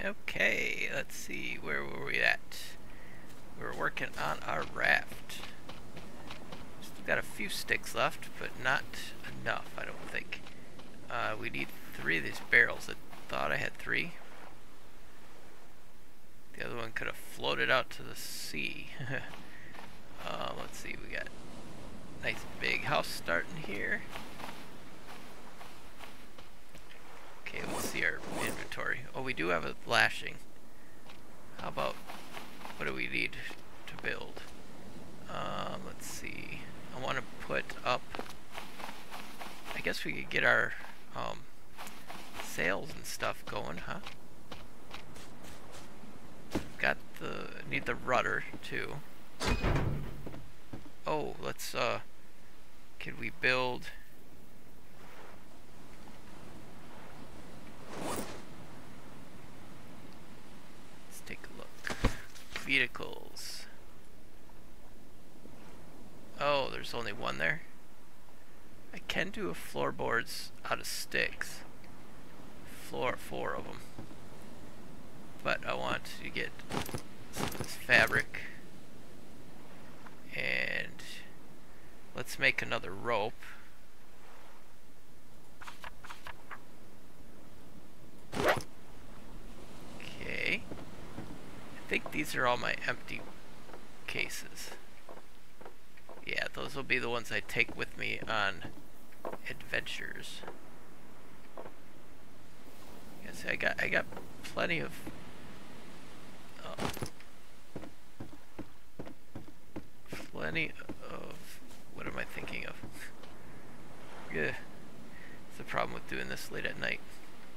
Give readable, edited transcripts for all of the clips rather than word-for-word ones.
Okay, let's see, where were we at? We were working on our raft. Still got a few sticks left, but not enough, I don't think. We need 3 of these barrels. I thought I had 3. The other one could have floated out to the sea. Let's see, we got a nice big house starting here. Okay, let's see our inventory. Oh, we do have a lashing. How about, what do we need to build? Let's see. I want to put up, I guess we could get our sails and stuff going, huh? Got the, need the rudder too. Oh, let's, could we build, let's take a look. Vehicles. Oh, there's only one there. I can do a floorboards out of sticks. 4 of them. But I want to get some of this fabric. And let's make another rope. Okay. I think these are all my empty cases. Yeah, those will be the ones I take with me on adventures. Yes, I got plenty of what am I thinking of? Yeah, it's the problem with doing this late at night.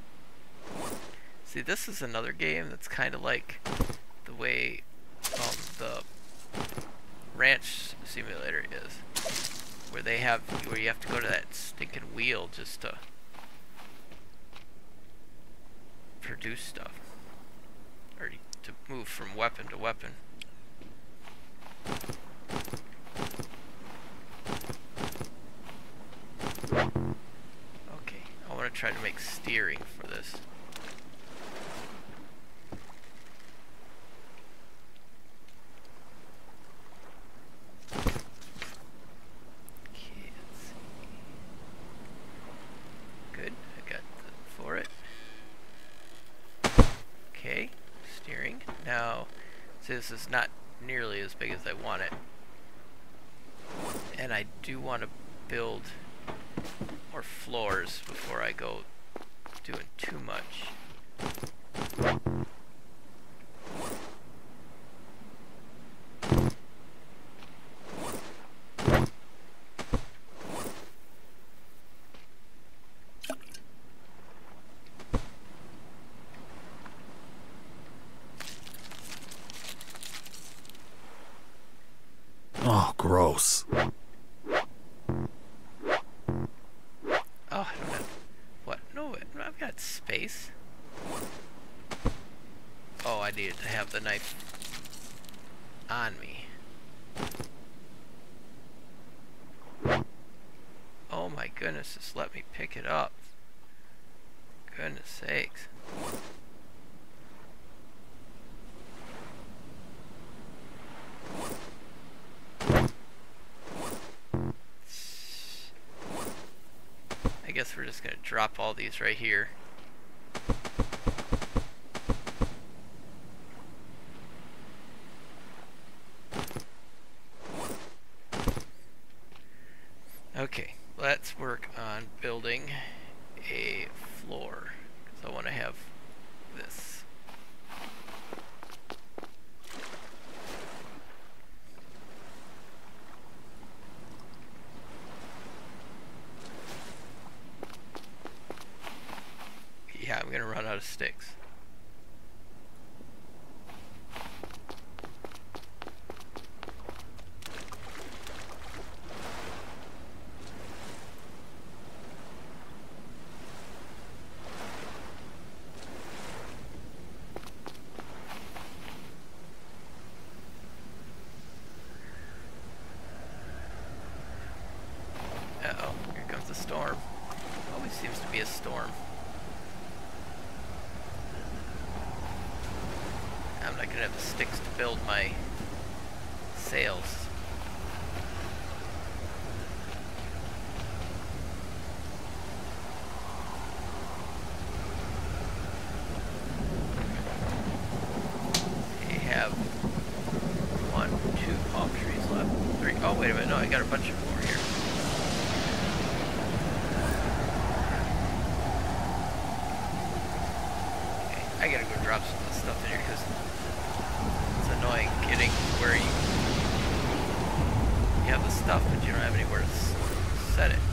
See, this is another game that's kind of like the way the ranch simulator is, where you have to go to that stinking wheel just to produce stuff, or to move from weapon to weapon. Okay, I want to try to make steering for this. Okay, let's see. Good, I got for it. Okay, steering. Now, see, this is not nearly as big as I want it. And I do want to build more floors before I go doing too much. Oh, gross. Oh, I don't have... What? No, I've got space. Oh, I needed to have the knife on me. Oh my goodness, just let me pick it up. Goodness sakes. I guess we're just going to drop all these right here. Okay, let's work on building a floor, because I want to have this. Yeah, I'm gonna run out of sticks. Uh-oh, here comes the storm. Always seems to be a storm. not gonna have the sticks to build my sails. Oh, wait a minute, no, I got a bunch of more here. Okay, I gotta go drop some of the stuff in here because it's annoying getting where you have the stuff but you don't have anywhere to set it.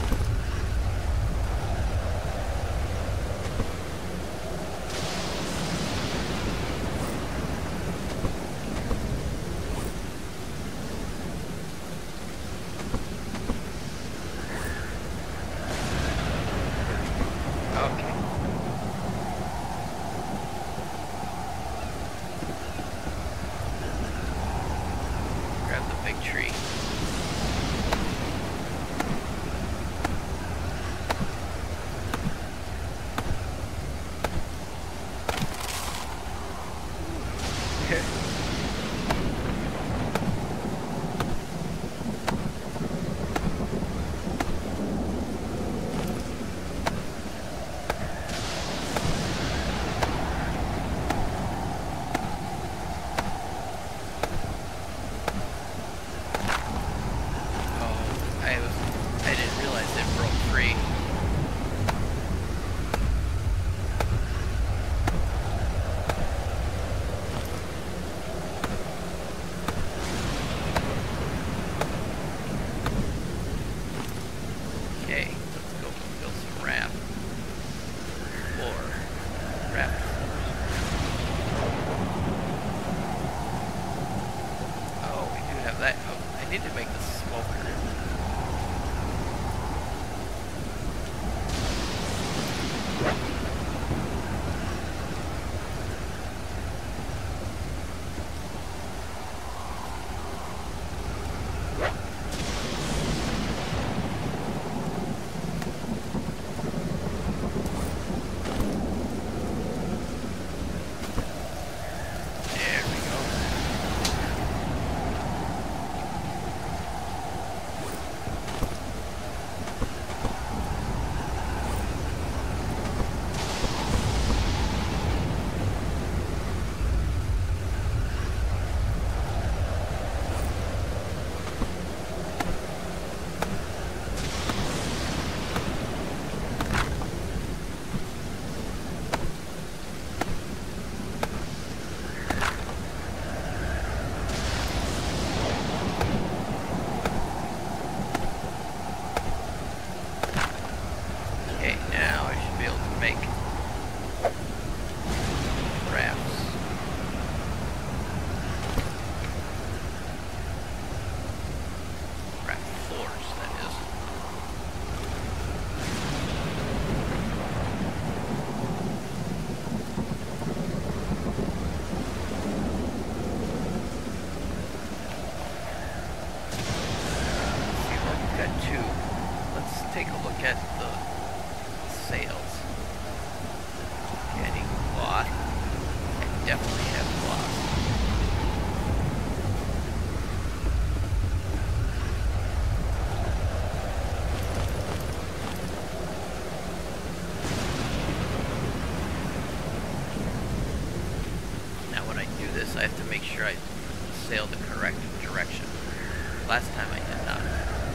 I have to make sure I sail the correct direction. Last time I did not.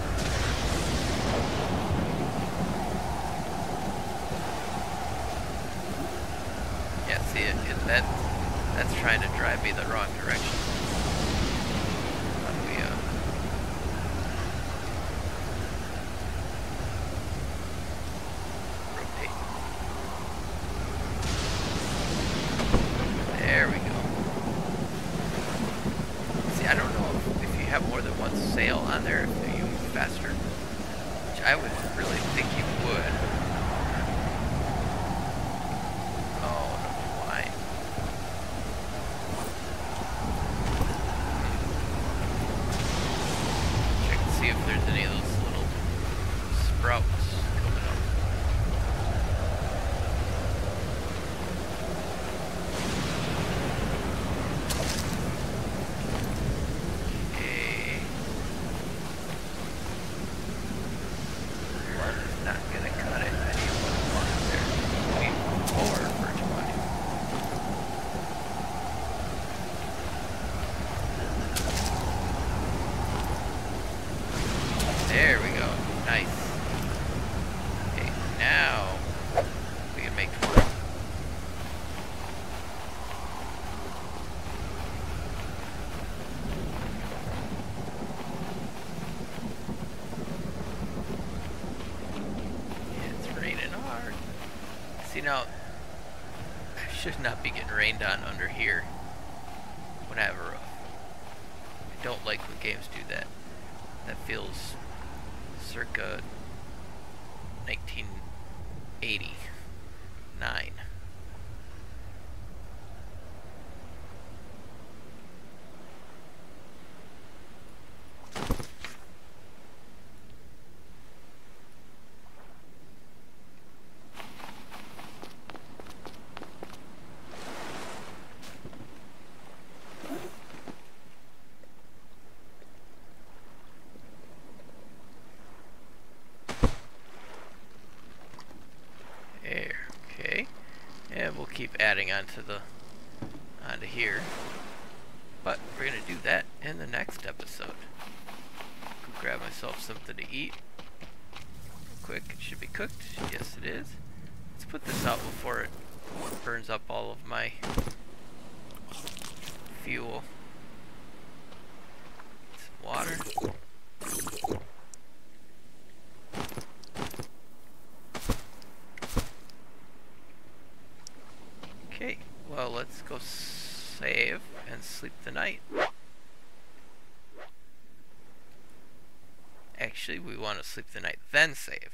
Yeah, see, that's trying to drive me the wrong direction. How do we, rotate. There we go. See, I don't know if you have more than one sail on there, if you move faster. Which I would really think you would. Oh, no, why? Check and see if there's any of those little sprouts coming up. Now, I should not be getting rained on under here when I have a roof. I don't like when games do that. That feels circa 1989. And we'll keep adding onto here, but we're gonna do that in the next episode. Go grab myself something to eat real quick. It should be cooked. Yes, it is. Let's put this out before it burns up all of my fuel. Some water. Okay, well, let's go save and sleep the night. Actually, we want to sleep the night, then save.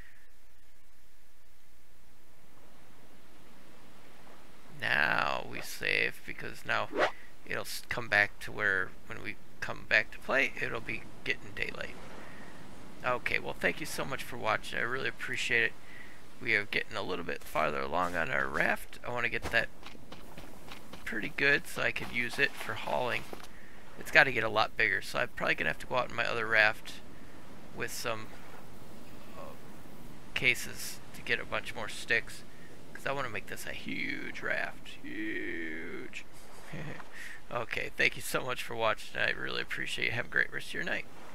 Now we save, because now it'll come back to where, when we come back to play, it'll be getting daylight. Okay, well, thank you so much for watching. I really appreciate it. We are getting a little bit farther along on our raft. I want to get that pretty good so I could use it for hauling. It's got to get a lot bigger, so I'm probably going to have to go out in my other raft with some cases to get a bunch more sticks, because I want to make this a huge raft. Huge. Okay, thank you so much for watching. I really appreciate it. Have a great rest of your night.